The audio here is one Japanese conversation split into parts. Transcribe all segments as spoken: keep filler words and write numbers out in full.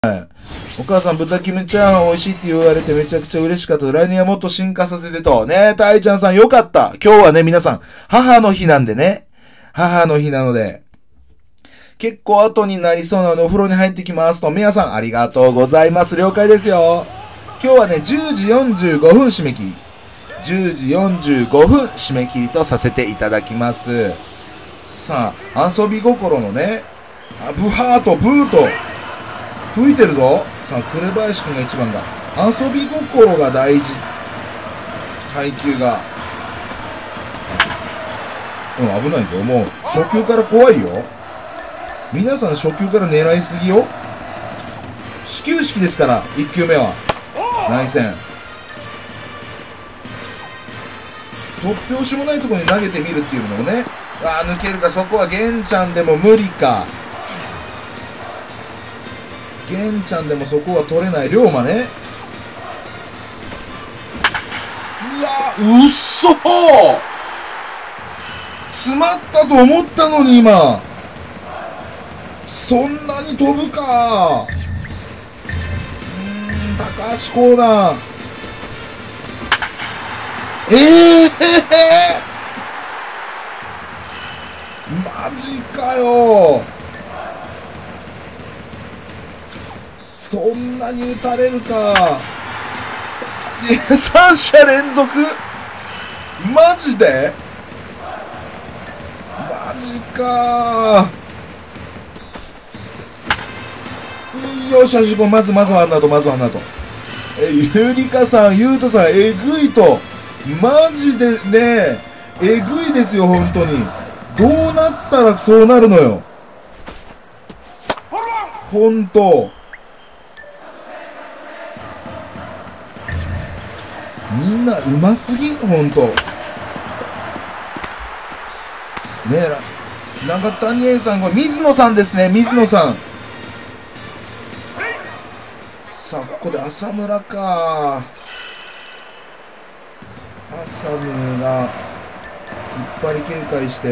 お母さん、豚キムチャーハン美味しいって言われてめちゃくちゃ嬉しかった。来年はもっと進化させてと。ねえ、たいちゃんさんよかった。今日はね、皆さん、母の日なんでね。母の日なので。結構後になりそうなのでお風呂に入ってきますと。皆さん、ありがとうございます。了解ですよ。今日はね、じゅうじよんじゅうごふん締め切り。じゅうじよんじゅうごふん締め切りとさせていただきます。さあ、遊び心のね、ブハーとブーと、吹いてるぞ。さあ、紅林くんが一番だ。遊び心が大事。配球が。うん、危ないぞ。もう、初球から怖いよ。皆さん初球から狙いすぎよ。始球式ですから、いっ球目は。内線。突拍子もないところに投げてみるっていうのもね。あー、抜けるか。そこは玄ちゃんでも無理か。玄ちゃんでもそこは取れない。龍馬ね。いや、うっそー、詰まったと思ったのに今。そんなに飛ぶか。うーん、高橋コーナー。ええー、マジかよ。そんなに打たれるか。いや、さん者連続マジでマジかー。よしよし、まずまずはあんなと、まずはあんなと。え、ゆりかさん、ゆうとさん、えぐいと。マジでね、えぐいですよ、本当に。どうなったらそうなるのよ。ほんと。みんなうますぎほんと。ねえ、長谷園さん、これ、水野さんですね、水野さん。さあ、ここで浅村か。浅村が、引っ張り警戒して。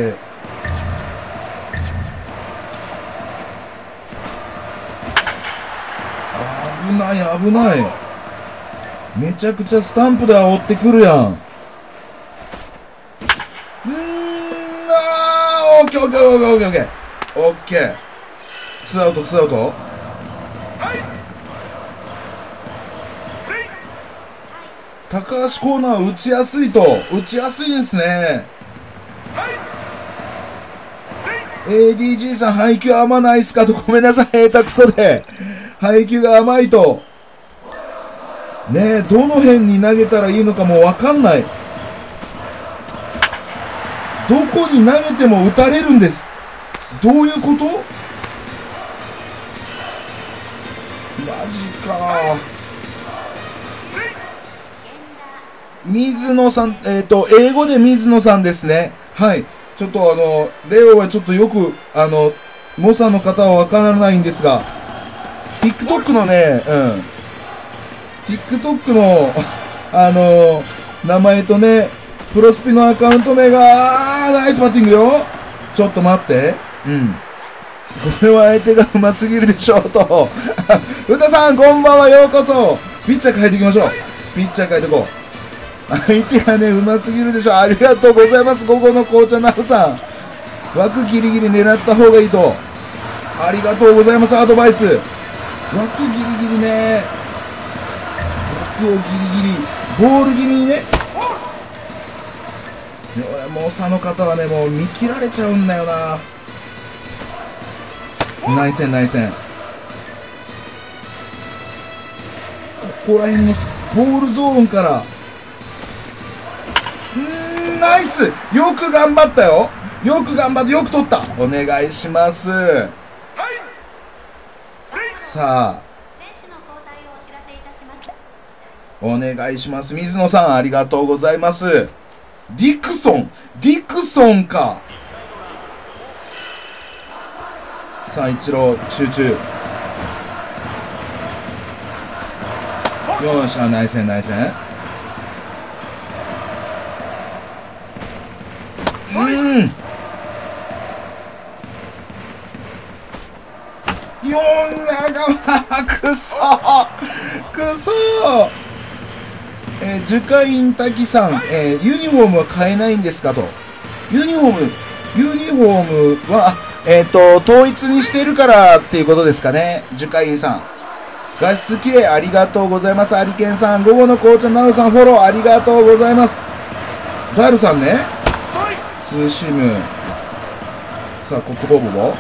危ない、危ない。めちゃくちゃスタンプで煽ってくるやん。うーん、あー、オッケーオッケーオッケーオッケーオッケーオッケー。ツーアウト、ツーアウト。高橋コーナー打ちやすいと。打ちやすいんですね。エーディージー さん、配球甘ないっすかと。ごめんなさい、下手くそで。配球が甘いと。ねえ、どの辺に投げたらいいのかもうわかんない。どこに投げても打たれるんです。どういうこと？マジか。水野さん、えっと、英語で水野さんですね。はい。ちょっとあの、レオはちょっとよく、あの、猛者の方はわからないんですが、TikTok のね、うん。TikTok の、あのー、名前とね、プロスピのアカウント名が、あー、ナイスバッティングよ。ちょっと待って。うん。これは相手がうますぎるでしょうと。うたさん、こんばんは、ようこそ。ピッチャー変えていきましょう。ピッチャー変えていこう。相手がね、うますぎるでしょう。ありがとうございます。午後の紅茶なるさん。枠ギリギリ狙った方がいいと。ありがとうございます。アドバイス。枠ギリギリね。枠をギリギリ。ボール気味にね。ね、俺、猛者の方はね、もう見切られちゃうんだよな。内線、内線。ここら辺のボールゾーンから。うーん、ナイス！よく頑張ったよ！よく頑張って、よく取った！お願いします。さあ。お願いします。水野さん、ありがとうございます。ディクソンディクソンか。さあ、一郎、集中。よーし、内線、内線。うん。よん、長くくそーくそーえー、樹海滝さん、えー、ユニフォームは買えないんですかと。ユニフォーム、ユニフォームは、えっ、ー、と、統一にしてるからっていうことですかね。樹海さん。画質綺麗ありがとうございます。アリケンさん、午後の紅茶ナウさん、フォローありがとうございます。ガールさんね。ツーシーム。さあ、コックボボボ。う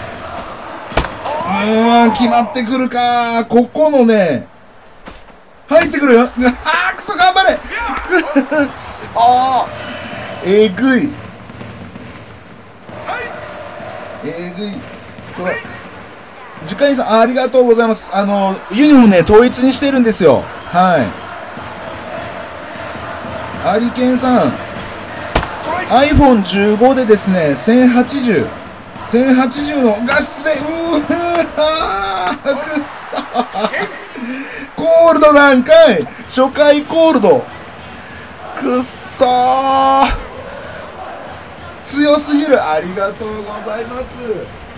ーん、決まってくるか。ここのね、入ってくるよ。あー、くそ、頑張れ。くそえぐい。えぐい。これ、樹海さん、ありがとうございます。あの、ユニフォームね、統一にしてるんですよ。はい。アリケンさん、アイフォンじゅうご でですね、せんはちじゅう。せんはちじゅうの画質で、うーはー、くっそコールドなんかい初回コールドくっそー強すぎるありがとうございます。